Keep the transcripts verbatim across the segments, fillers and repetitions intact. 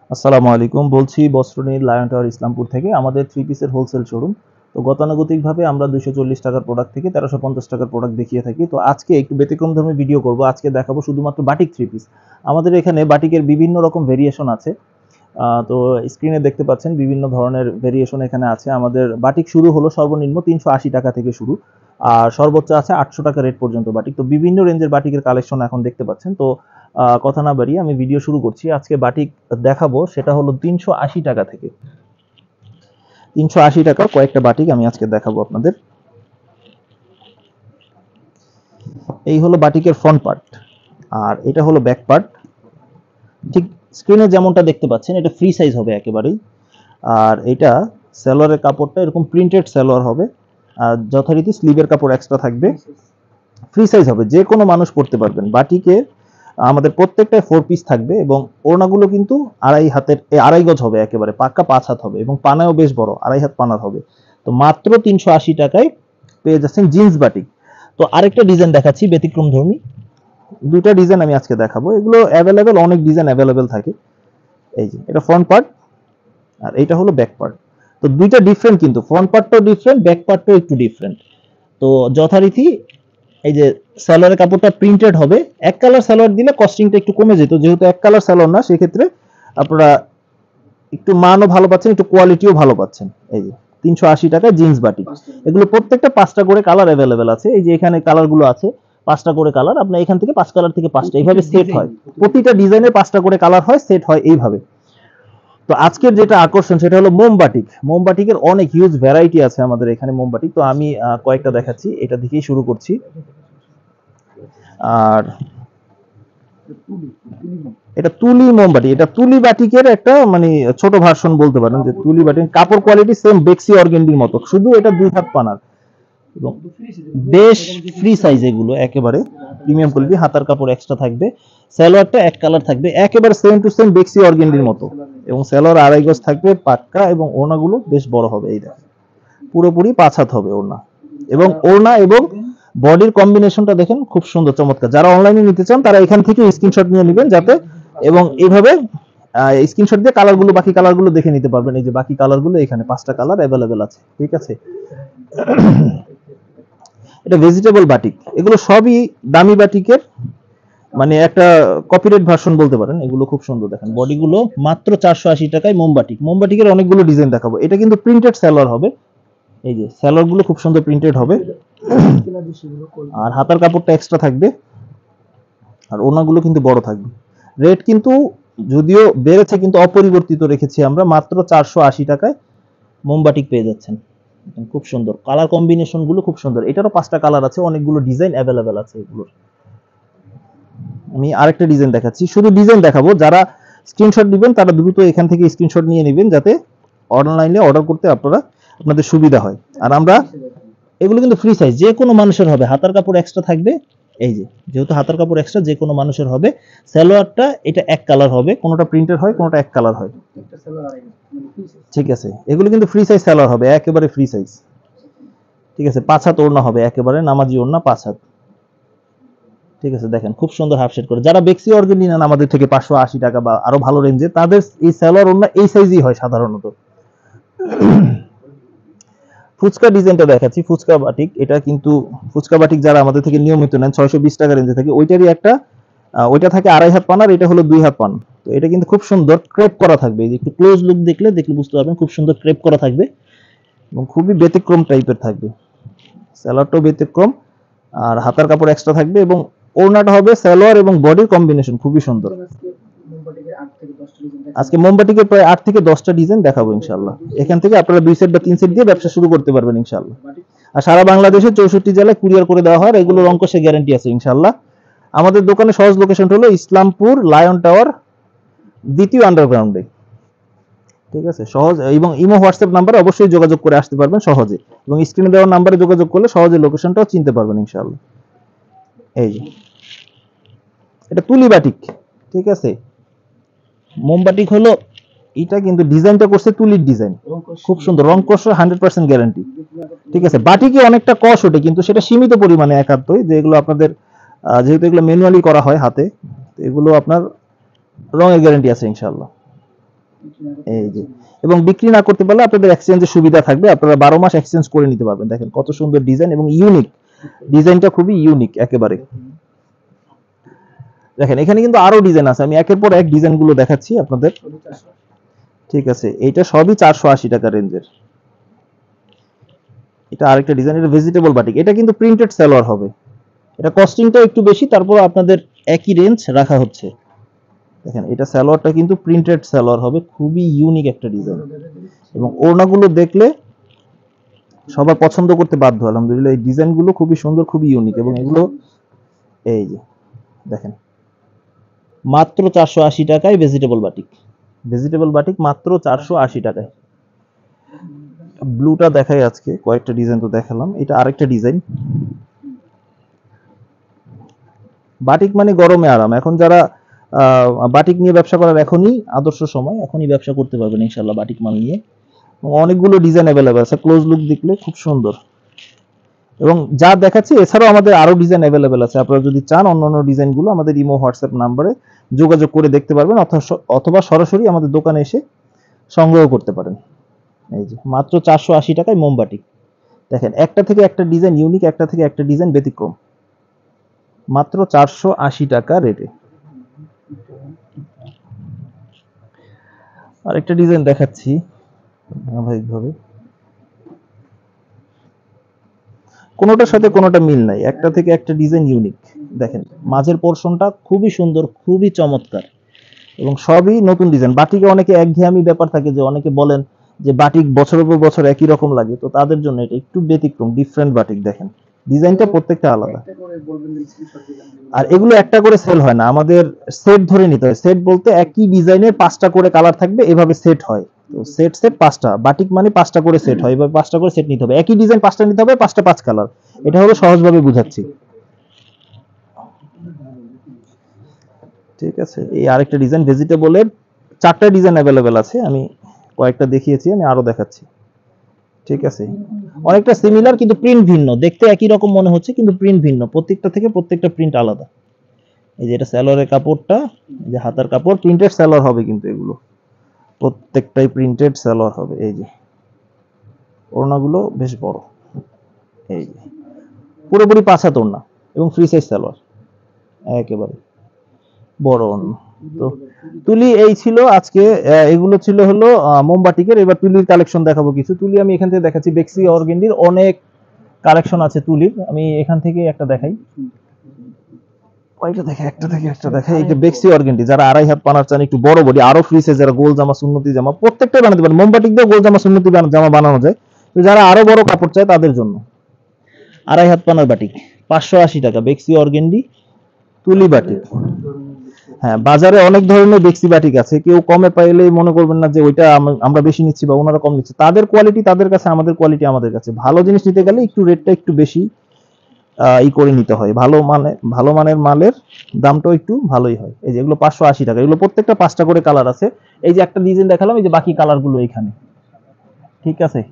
আসসালামু আলাইকুম। বলছি বস্ত্রনীল লায়ন টাওয়ার ইসলামপুর থেকে। আমাদের থ্রি পিসের হোলসেল শোরুম। তো গতানুগতিকভাবে আমরা দুইশো চল্লিশ টাকার প্রোডাক্ট থেকে তেরোশো পঞ্চাশ টাকার প্রোডাক্ট দেখিয়ে থাকি। তো আজকে একটু ব্যতিক্রমধর্মী ভিডিও করব। আজকে দেখাবো শুধুমাত্র বাটিক থ্রি পিস। আমাদের এখানে বাটিকের বিভিন্ন রকম ভেরিয়েশন আছে। আহ, তো স্ক্রিনে দেখতে পাচ্ছেন বিভিন্ন ধরনের ভেরিয়েশন এখানে আছে। আমাদের বাটিক শুরু হলো সর্বনিম্ন তিনশো আশি টাকা থেকে শুরু, আর সর্বোচ্চ আছে আটশো টাকা রেট পর্যন্ত বাটিক। তো বিভিন্ন রেঞ্জের বাটিকের কালেকশন এখন দেখতে পাচ্ছেন। তো আহ, কথা না বাড়িয়ে আমি ভিডিও শুরু করছি। আজকে বাটিক দেখাবো, সেটা হলো তিনশো আশি টাকা থেকে। তিনশো আশি টাকা কয়েকটা বাটিক আমি আজকে দেখাবো আপনাদের। এই হলো বাটিকের ফ্রন্ট পার্ট, আর এটা হলো ব্যাক পার্ট। ঠিক স্ক্রিনে যেমনটা দেখতে পাচ্ছেন, এটা ফ্রি সাইজ হবে একেবারেই। আর এটা সালোয়ারের কাপড়টা এরকম প্রিন্টেড সালোয়ার হবে, আর যথারীতি স্লিভের কাপড় এক্সট্রা থাকবে। ফ্রি সাইজ হবে, যে কোনো মানুষ পড়তে পারবেন। বাটিকে আমাদের প্রত্যেকটায় ফোর পিস থাকবে, এবং ওড়নাগুলো কিন্তু আড়াই হাতের এ, আড়াই গজ হবে, একেবারে পাক্কা পাঁচ হাত হবে, এবং পানাও বেশ বড়, আড়াই হাত পানার হবে। তো মাত্র তিনশো আশি টাকায় পেয়ে যাচ্ছেন জিন্স বাটিক। তো আরেকটা ডিজাইন দেখাচ্ছি ব্যতিক্রম ধর্মী। দুইটা ডিজাইন আমি আজকে দেখাবো, এগুলো অ্যাভেলেবেল, অনেক ডিজাইন অ্যাভেলেবেল থাকে। এই যে এটা ফ্রন্ট পার্ট, আর এটা হলো ব্যাক পার্ট। তো দুইটা ডিফারেন্ট, কিন্তু ফ্রন্ট পার্টটাও ডিফারেন্ট, ব্যাক পার্টটাও একটু ডিফারেন্ট। তো যথারীতি এই যে সালোয়ারের কাপড়টা প্রিন্টেড হবে। এক কালার সালোয়ার দিলে কস্টিংটা একটু কমে যেত, যেহেতু এক কালার সালোয়ার না, সেক্ষেত্রে আপনারা একটু মানও ভালো পাচ্ছেন, একটু কোয়ালিটিও ভালো পাচ্ছেন। এই যে তিনশো আশি টাকায় জিন্স বাটিক। এগুলো প্রত্যেকটা পাঁচটা করে কালার অ্যাভেলেবেল আছে। এই যে এখানে কালারগুলো আছে, পাঁচটা করে কালার। আপনার এখান থেকে পাঁচ কালার থেকে পাঁচটা এইভাবে সেট হয়। প্রতিটা ডিজাইনে পাঁচটা করে কালার হয়, সেট হয় এইভাবে। তো আজকের যেটা আকর্ষণ সেটা হলো মোমবাটিক। মোমবাটিকের অনেক হিউজ ভ্যারাইটি আছে আমাদের এখানে মোমবাটিক। তো আমি আহ, কয়েকটা দেখাচ্ছি, এটা দিকেই শুরু করছি। আর এটা তুলি মোমবাটি, এটা তুলি বাটিকের একটা মানে ছোট ভার্সন বলতে পারেন। যে তুলি বাটিক কাপড় কোয়ালিটি সেম বেক্সি অর্গেন্ডির মতো, শুধু এটা দুই হাত পানার, এবং বেশ ফ্রি সাইজ। এগুলো একেবারে প্রিমিয়াম কোয়ালিটি, হাতার কাপড় এক্সট্রা থাকবে। সালোয়ারটা এক কালার থাকবে, একেবারে সেম টু সেম বেক্সি অর্গেন্ডির মতো, এবং সালোয়ার আড়াই গজ থাকবে পাক্কা, এবং ওড়নাগুলো বেশ বড় হবে। এই দেখেন পুরোপুরি পাঁচ হাত হবে ওড়না, এবং ওড়না এবং বডির কম্বিনেশনটা দেখেন খুব সুন্দর, চমৎকার। যারা অনলাইনে নিতে চান তারা এখান থেকে স্ক্রিনশট নিয়ে নেবেন, যাতে এবং এইভাবে স্ক্রিনশট দিয়ে কালারগুলো, বাকি কালারগুলো দেখে নিতে পারবেন। এই যে বাকি কালারগুলো এখানে পাঁচটা কালার অ্যাভেলেবেল আছে, ঠিক আছে। এটা ভেজিটেবল বাটিক, এগুলো সবই দামি বাটিকের মানে একটা কপিরাইট ভার্সন বলতে পারেন। এগুলো খুব সুন্দর, দেখেন বডিগুলো মাত্র চারশো আশি টাকায়। মোমবাটিক, মোমবাটিকের অনেকগুলো ডিজাইন দেখাবো। এটা কিন্তু প্রিন্টেড সালোয়ার হবে। এই যে সালোয়ার গুলো খুব সুন্দর প্রিন্টেড হবে, আর হাতার কাপড়টা এক্সট্রা থাকবে, আর ওনাগুলো কিন্তু বড় থাকবে। রেট কিন্তু যদিও বেড়েছে, কিন্তু অপরিবর্তিত রেখেছি আমরা। মাত্র চারশো আশি টাকায় মোমবাটিক পেয়ে যাচ্ছেন। খুব সুন্দর কালার কম্বিনেশন গুলো, খুব সুন্দর। এটারও পাঁচটা কালার আছে, অনেকগুলো ডিজাইন অ্যাভেলেবেল আছে এগুলোর। আমি আরেকটা ডিজাইন দেখাচ্ছি, শুধু ডিজাইন দেখাবো। যারা স্ক্রিনশট দিবেন তারা দ্রুত এখান থেকে স্ক্রিনশট নিয়ে নেবেন, যাতে অনলাইনে অর্ডার করতে আপনারা আপনাদের সুবিধা হয়। আর আমরা এগুলো কিন্তু ফ্রি সাইজ, যে কোনো মানুষের হবে। হাতার কাপড় এক্সট্রা থাকবে। এই যে যেহেতু হাতার কাপড় এক্সট্রা, যে কোনো মানুষের হবে। সালোয়ারটা এটা এক কালার হবে, কোনোটা প্রিন্টেড হয়, কোনোটা এক কালার হয়, ঠিক আছে। এগুলো কিন্তু ফ্রি সাইজ সালোয়ার হবে, একেবারে ফ্রি সাইজ, ঠিক আছে। পাঁচ হাত ওড়না হবে, একেবারে নামাজি ওড়না, পাঁচ হাত, ঠিক আছে। দেখেন খুব সুন্দর হাফ সেট করে। যারা বেক্সি অর্গানি নেন আমাদের থেকে পাঁচশো আশি টাকা বা আরো ভালো রেঞ্জে, তাদের এই সালোয়ার ওড়না এই সাইজই হয় সাধারণত। ফুচকা ডিজাইনটা দেখাচ্ছি, ফুচকা বাটিক। এটা কিন্তু ফুচকা বাটিক যারা আমাদের থেকে নিয়মিত নেন, ছয়শো বিশ টাকা রেঞ্জে থাকে। ওইটারই একটা, ওইটা থাকে আড়াই হাত পানার, এটা হলো দুই হাত পান। তো এটা কিন্তু খুব সুন্দর ক্রেপ করা থাকবে। এই যে একটু ক্লোজ লুক দেখলে দেখলে বুঝতে পারবেন, খুব সুন্দর ক্রেপ করা থাকবে, এবং খুবই ব্যতিক্রম টাইপের থাকবে। সালোয়ারটাও ব্যতিক্রম, আর হাতার কাপড় এক্সট্রা থাকবে, এবং ওড়নাটা হবে সালোয়ার এবং বডির কম্বিনেশন খুবই সুন্দর। আজকে মোমবাটিকের প্রায় আট থেকে দশটা ডিজাইন দেখাবো ইনশাআল্লাহ। এখান থেকে আপনারা দুই সেট বা তিন সেট দিয়ে ব্যবসা শুরু করতে পারবেন ইনশাআল্লাহ। আর সারা বাংলাদেশে চৌষট্টি জেলায় কুরিয়ার করে দেওয়া হয়, এগুলোর অঙ্কশে গ্যারান্টি আছে ইনশাআল্লাহ। আমাদের দোকানে সহজ লোকেশনটা হলো ইসলামপুর লায়ন টাওয়ার দ্বিতীয় আন্ডারগ্রাউন্ডে, ঠিক আছে। সহজ, এবং ইমো হোয়াটসঅ্যাপ নাম্বারে অবশ্যই যোগাযোগ করে আসতে পারবেন সহজে, এবং স্ক্রিনে দেওয়া নাম্বারে যোগাযোগ করলে সহজে লোকেশনটাও চিনতে পারবেন ইনশাআল্লাহ। এই যে এটা তুলি বাটিক, ঠিক আছে। মোমবাটিক হলো এটা, কিন্তু ডিজাইনটা করছে তুলির ডিজাইন, খুব সুন্দর। রং কষ হান্ড্রেড পার্সেন্ট গ্যারান্টি, ঠিক আছে। বাটিকে অনেকটা কষ ওঠে, কিন্তু সেটা সীমিত পরিমাণে একান্তই। যে এগুলো আপনাদের যেহেতু এগুলো ম্যানুয়ালি করা হয় হাতে, এগুলো আপনার রঙের গ্যারান্টি আছে ইনশাআল্লাহ। এই যে, এবং বিক্রি না করতে পারলে আপনাদের এক্সচেঞ্জের সুবিধা থাকবে, আপনারা বারো মাস এক্সচেঞ্জ করে নিতে পারবেন। দেখেন কত সুন্দর ডিজাইন এবং ইউনিক, ডিজাইনটা খুবই ইউনিক একেবারে। দেখেন এখানে কিন্তু আরো ডিজাইন আছে, আমি একের পর এক ডিজাইন গুলো দেখাচ্ছি আপনাদের। ঠিক আছে, এটা সবই চারশো আশি টাকা রেঞ্জের। এটা আরেকটা ডিজাইন, এটা ভেজিটেবল বাটিক, এটা কিন্তু প্রিন্টেড সালোয়ার হবে। এটা কস্টিংটা একটু বেশি, তারপর আপনাদের একই রেঞ্জ রাখা হচ্ছে। দেখেন এটা সালোয়ারটা কিন্তু প্রিন্টেড সালোয়ার হবে, খুবই ইউনিক একটা ডিজাইন, এবং ওড়নাগুলো দেখলে সবাই পছন্দ করতে বাধ্য। আলহামদুলিল্লাহ এই ডিজাইনগুলো খুবই সুন্দর, খুবই ইউনিক, এবং এগুলো এই যে দেখেন মাত্র চারশো আশি টাকায় ভেজিটেবল বাটিক, ভেজিটেবল বাটিক মাত্র চারশো আশি টাকায়। ব্লুটা দেখাই আজকে, কয়েকটা ডিজাইন তো দেখালাম, এটা আরেকটা ডিজাইন। বাটিক মানে গরমে আরাম, এখন যারা বাটিক নিয়ে ব্যবসা করার এখনই আদর্শ সময়, এখনই ব্যবসা করতে পারবেন ইনশাল্লাহ বাটিক মাল নিয়ে। অনেকগুলো ডিজাইন অ্যাভেলেবেল আছে, ক্লোজ লুক দেখলে খুব সুন্দর, এবং যা দেখাচ্ছি এছাড়াও আমাদের আরো ডিজাইন অ্যাভেলেবেল আছে। আপনারা যদি চান অন্যান্য ডিজাইনগুলো আমাদের ইমো হোয়াটসঅ্যাপ নাম্বারে যোগাযোগ করে দেখতে পারবেন, অথবা সরাসরি আমাদের দোকানে এসে সংগ্রহ করতে পারেন। এই যে মাত্র চারশো আশি টাকায় মোমবাটি। দেখেন একটা থেকে একটা ডিজাইন ইউনিক, একটা থেকে একটা ডিজাইন ব্যতিক্রম, মাত্র চারশো আশি টাকা রেটে। আরেকটা ডিজাইন দেখাচ্ছি ধারাবাহিকভাবে, কোনোটার সাথে কোনোটা মিল নাই, একটা থেকে একটা ডিজাইন ইউনিক। দেখেন মাঝের পোরশনটা খুবই সুন্দর, খুবই চমৎকার, এবং সবই নতুন ডিজাইন। বাটিকে অনেকে একঘেয়েমি ব্যাপার থাকে, যে অনেকে বলেন যে বাটিক বছরের পর বছর একই রকম লাগে, তো তাদের জন্য এটা একটু ব্যতিক্রম, ডিফারেন্ট বাটিক। দেখেন ডিজাইনটা প্রত্যেকটা আলাদা, আর এগুলো একটা করে সেল হয় না, আমাদের সেট ধরে নিতে হয়। সেট বলতে একই ডিজাইনের পাঁচটা করে কালার থাকবে, এভাবে সেট হয়। তো সেট সেট পাঁচটা, বাটিক মানে পাঁচটা করে সেট হয়, এভাবে পাঁচটা করে সেট নিতে হবে, একই ডিজাইন পাঁচটা নিতে হবে, পাঁচটা পাঁচ কালার। এটা হলো সহজভাবে বুঝাচ্ছি। ঠিক আছে, এই আরেকটা ডিজাইন ভেজিটেবলের, চারটা ডিজাইন অ্যাভেলেবেল আছে, আমি কয়েকটা দেখিয়েছি, আমি আরো দেখাচ্ছি। ঠিক আছে, অনেকটা সিমিলার কিন্তু প্রিন্ট ভিন্ন, দেখতে একই রকম মনে হচ্ছে কিন্তু প্রিন্ট ভিন্ন, প্রত্যেকটা থেকে প্রত্যেকটা প্রিন্ট আলাদা। এই যে এটা সালোয়ারের কাপড়টা, এই যে হাতার কাপড়, প্রিন্টেড সালোয়ার হবে কিন্তু এগুলো প্রত্যেকটাই প্রিন্টেড সালোয়ার হবে। এই যে ওড়নাগুলো বেশ বড়, এই যে পুরোপুরি পাঁচ হাত ওড়না এবং ফ্রি সাইজ সালোয়ার, একেবারে বড় ওড়না। তো তুলি এই ছিল আজকে, এগুলো ছিল হলো মোমবাটিকের। এবার তুলির কালেকশন দেখাবো কিছু। তুলি আমি এখান থেকে দেখাচ্ছি, বেক্সি অর্গেন্ডির অনেক কালেকশন আছে তুলির, আমি এখান থেকে একটা দেখাই, ওইটা দেখে একটা থেকে একটা দেখাই। এই যে বেক্সি অর্গেন্ডি, যারা আড়াই হাত পানার চান, একটু বড় বডি, আরো ফ্রি সাইজ, যারা গোল জামা সুন্নতি জামা প্রত্যেকটাই বানাতে পারেন, মোমবাটিক দিয়ে গোল জামা সুন্নতি জামা বানানো যায়। তো যারা আরো বড় কাপড় চায় তাদের জন্য আড়াই হাত পানার বাটিক পাঁচশো আশি টাকা, বেক্সি অর্গেন্ডি তুলি বাটিক। হ্যাঁ, বাজারে অনেক ধরনের বেক্সি বাটিক আছে, কেউ কমে পাইলেই মনে করবেন না যে ওইটা আমরা বেশি নিচ্ছি বা ওনারা কম নিচ্ছে। তাদের কোয়ালিটি তাদের কাছে, আমাদের কোয়ালিটি আমাদের কাছে। ভালো জিনিস নিতে গেলে একটু রেটটা একটু বেশি ই করে নিতে হয়, ভালো মানে ভালো মানের মালের দামটাও একটু ভালোই হয়। এই যে এগুলো পাঁচশো আশি টাকা, এগুলো প্রত্যেকটা পাঁচটা করে কালার আছে। এই যে একটা ডিজাইন দেখালাম, এই যে বাকি কালার গুলো এখানে। ঠিক আছে,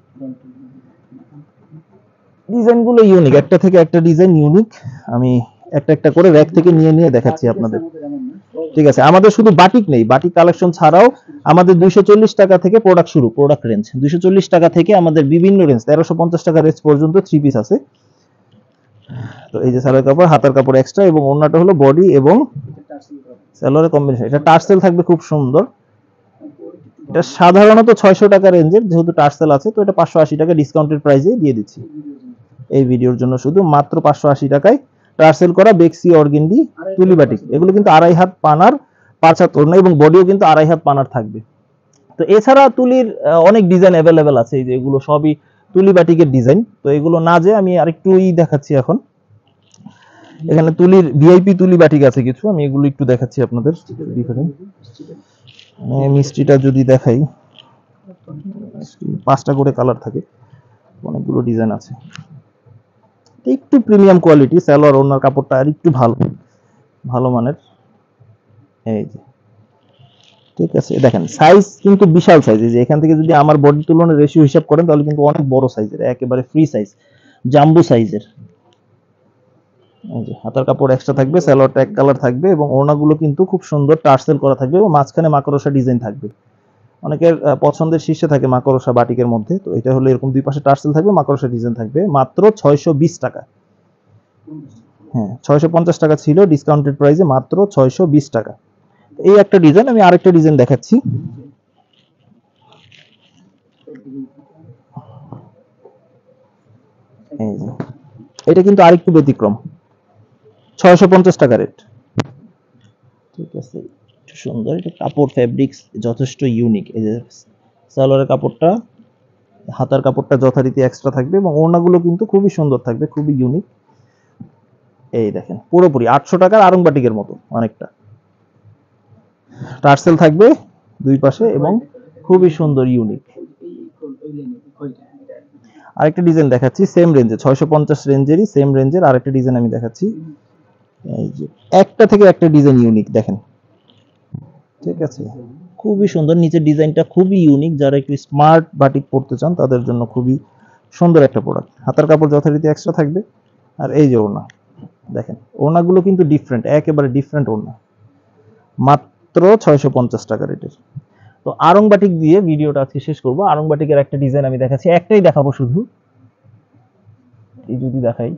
ডিজাইন গুলো ইউনিক, একটা থেকে একটা ডিজাইন ইউনিক। আমি একটা একটা করে র‍্যাক থেকে নিয়ে নিয়ে দেখাচ্ছি আপনাদের। ঠিক আছে, আমাদের শুধু বাটিক নেই, বাটিক কালেকশন ছাড়াও আমাদের দুইশো চল্লিশ টাকা থেকে প্রোডাক্ট শুরু, প্রোডাক্ট রেঞ্জ দুইশো চল্লিশ টাকা থেকে আমাদের বিভিন্ন রেঞ্জ তেরোশো পঞ্চাশ টাকা রেঞ্জ পর্যন্ত থ্রি পিস আছে। তো এই যে সালোয়ার কাপড়, হাতার কাপড় এক্সট্রা, এবং ওড়নাটা হলো বডি এবং সালোয়ারের কম্বিনেশন। এটা টার্সেল থাকবে খুব সুন্দর, এটা সাধারণত ছয়শো টাকা রেঞ্জের, যেহেতু টার্সেল আছে তো এটা পাঁচশো আশি টাকা ডিসকাউন্টেড প্রাইসে দিয়ে দিচ্ছি এই ভিডিওর জন্য, শুধু মাত্র পাঁচশো আশি টাকায় টার্সেল করা বেক্সি অর্গেন্ডি তুলি বাটিক। এগুলো কিন্তু আড়াই হাত পানার, পাঁচ হাত ওড়না, এবং বডিও কিন্তু আড়াই হাত পানার থাকবে। তো এছাড়া তুলির অনেক ডিজাইন অ্যাভেলেবেল আছে, এই যে এগুলো সবই তুলি বাটিকের ডিজাইন। তো এগুলো না যে আমি আরেকটু ই দেখাচ্ছি এখন, এখানে তুলির ভিআইপি তুলি বাটিক আছে কিছু, আমি এগুলো একটু দেখাচ্ছি আপনাদের। ডিফারেন্ট মিষ্টিটা যদি দেখাই, পাঁচটা করে কালার থাকে, অনেকগুলো ডিজাইন আছে, একটু প্রিমিয়াম কোয়ালিটি, সালোয়ার ওড়নার কাপড়টা আর একটু ভালো ভালো মানের। এই যে ঠিক আছে, দেখেন সাইজ কিন্তু বিশাল সাইজ। এই যে এখান থেকে যদি আমার বডি তুলনার রেশিও হিসাব করেন তাহলে কিন্তু অনেক বড় সাইজের, একেবারে ফ্রি সাইজ, জাম্বো সাইজের। এই যে হাতার কাপড় এক্সট্রা থাকবে, সালোয়ারটা এক কালার থাকবে, এবং ওড়নাগুলো কিন্তু খুব সুন্দর টার্সেল করা থাকবে, এবং মাঝখানে মাকড়সা ডিজাইন থাকবে। অনেকের পছন্দের শীর্ষে থাকে মাকড়সা বাটিকের মধ্যে। তো এটা হলো এরকম দুই পাশে টার্সেল থাকবে, মাকড়সা ডিজাইন থাকবে, মাত্র ছয়শো বিশ টাকা। হ্যাঁ, ছয়শো পঞ্চাশ টাকা ছিল ডিসকাউন্টেড প্রাইসে, মাত্র ছয়শো বিশ টাকা। এই একটা ডিজাইন। আমি আরেকটা ডিজাইন দেখাচ্ছি। এটা কিন্তু আরেকটু ব্যতিক্রম, ছয়শো পঞ্চাশ টাকা রেট। ঠিক আছে, সুন্দর। এটা কাপড় ফেব্রিক্স যথেষ্ট ইউনিক। এই যে সালোয়ারের কাপড়টা, হাতার কাপড়টা যথারীতি এক্সট্রা থাকবে এবং ওড়নাগুলো কিন্তু খুবই সুন্দর থাকবে, খুবই ইউনিক। এই দেখেন, পুরোপুরি আটশো টাকার আরং বাটিকের মতো অনেকটা। টার্সেল থাকবে দুই পাশে এবং খুবই সুন্দর ইউনিক। আরেকটা ডিজাইন দেখাচ্ছি সেম রেঞ্জে, ছয়শো পঞ্চাশ রেঞ্জেরই সেম রেঞ্জের আরেকটা ডিজাইন আমি দেখাচ্ছি। এই যে একটা থেকে একটা ডিজাইন ইউনিক দেখেন। ঠিক আছে, খুবই সুন্দর। নিচের ডিজাইনটা খুবই ইউনিক। যারা একটু স্মার্ট বাটিক পড়তে চান তাদের জন্য খুবই সুন্দর একটা প্রোডাক্ট। হাতার কাপড় যথারীতি এক্সট্রা থাকবে। আর এই যে ওড়না দেখেন, ওড়নাগুলো কিন্তু ডিফারেন্ট, একেবারে ডিফারেন্ট ওড়না, মাত্র ছয়শো পঞ্চাশ টাকা রেটের। তো আরং বাটিক দিয়ে ভিডিওটা আজকে শেষ করব। আরং বাটিকের একটা ডিজাইন আমি দেখাচ্ছি, একটাই দেখাবো শুধু। এই যদি দেখাই,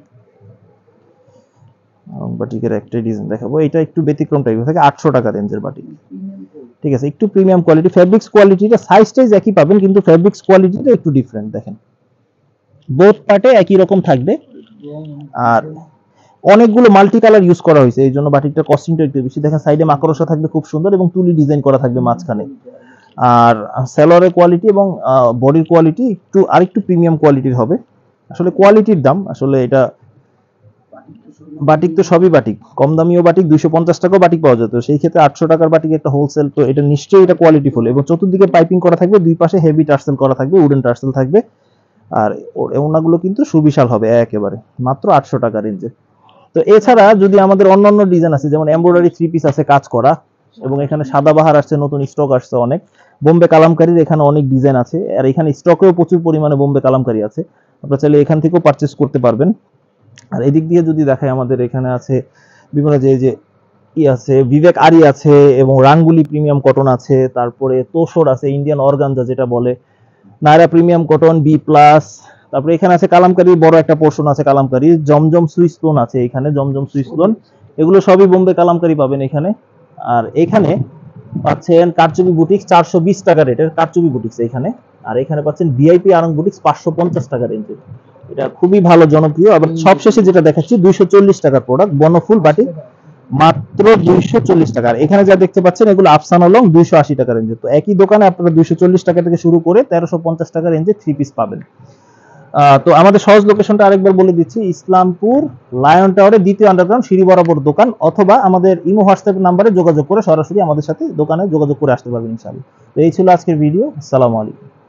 আরং বাটিকের একটাই ডিজাইন দেখাবো। এটা একটু ব্যতিক্রম টাইপের থাকে, আটশো টাকা রেঞ্জের বাটিক। ঠিক আছে, একটু প্রিমিয়াম কোয়ালিটি। ফেব্রিক্স কোয়ালিটিটা সাইজ টাইজ একই পাবেন, কিন্তু ফেব্রিক্স কোয়ালিটিটা একটু ডিফারেন্ট। দেখেন, বোথ পার্টে একই রকম থাকবে। আর অনেকগুলো মাল্টি কালার ইউজ করা হয়েছে, এই জন্য বাটিকটার কস্টিংটা একটু বেশি। দেখেন সাইডে মাকড়সা থাকবে খুব সুন্দর এবং তুলি ডিজাইন করা থাকবে মাঝখানে। আর সালোয়ারের কোয়ালিটি এবং বডির কোয়ালিটি একটু আরেকটু প্রিমিয়াম কোয়ালিটির হবে। আসলে কোয়ালিটির দাম, আসলে এটা বাটিক তো সবই বাটিক, কম দামিও বাটিক, দুইশো পঞ্চাশ টাকাও বাটিক পাওয়া যেত। সেই ক্ষেত্রে আটশো টাকার বাটিক একটা হোলসেল, তো এটা নিশ্চয়ই এটা কোয়ালিটি ফুল। এবং চতুর্দিকে পাইপিং করা থাকবে, দুই পাশে হেভি টার্সেল করা থাকবে, উডেন টার্সেল থাকবে। আর ওড়নাগুলো কিন্তু সুবিশাল হবে একেবারে, মাত্র আটশো টাকা রেঞ্জে। তো এছাড়া যদি আমাদের অন্যান্য ডিজাইন আছে, যেমন এমব্রয়ডারি থ্রি পিস আছে কাজ করা, এবং এখানে সাদাবাহার আসছে, নতুন স্টক আসছে অনেক। বোম্বে কালামকারীর এখানে অনেক ডিজাইন আছে, আর এখানে স্টকেও প্রচুর পরিমাণে বোম্বে কালামকারী আছে। আপনারা চাইলে এখান থেকেও পারচেস করতে পারবেন। আর এদিক দিয়ে যদি দেখায়, আমাদের এখানে আছে বিভিন্ন যে যে ই আছে, বিবেক আরি আছে, এবং রাঙ্গুলি প্রিমিয়াম কটন আছে, তারপরে তোসর আছে, ইন্ডিয়ান অর্গানজা যেটা বলে, Nayra premium cotton B plus. তারপরে এখানে আছে কালামকারী, বড় একটা পোর্শন আছে কালামকারী, জমজম সুইস লোন আছে এখানে, জমজম সুইস লোন, এগুলো সবই বোম্বে কালামকারী পাবেন এখানে। আর এখানে পাচ্ছেন কারচুপি বুটিক্স, চারশো বিশ টাকা রেটের কারচুপি বুটিক্স এখানে। আর এখানে পাচ্ছেন ভিআইপি আরং বুটিক্স, পাঁচশো পঞ্চাশ টাকা রেঞ্জের। এটা খুবই ভালো, জনপ্রিয়। আবার সবশেষে যেটা দেখাচ্ছি, দুইশো চল্লিশ টাকার প্রোডাক্ট, বনফুল বাটিক, মাত্র দুইশো চল্লিশ টাকা। আর এখানে যা দেখতে পাচ্ছেন এগুলো আফসানা লং, দুইশো আশি টাকা রেঞ্জে। তো একই দোকানে আপনারা দুইশো চল্লিশ টাকা থেকে শুরু করে তেরোশো পঞ্চাশ টাকা রেঞ্জে থ্রি পিস পাবেন। তো আমাদের সহজ লোকেশনটা আরেকবার বলে দিচ্ছি, ইসলামপুর লায়ন টাওয়ারে দ্বিতীয় আন্ডারগ্রাউন্ড সিঁড়ি বরাবর দোকান, অথবা আমাদের ইমো হোয়াটসঅ্যাপ নাম্বারে যোগাযোগ করে সরাসরি আমাদের সাথে দোকানে যোগাযোগ করে আসতে পারবেন ইনশাআল্লাহ। তো এই ছিল আজকের ভিডিও। আসসালামু আলাইকুম।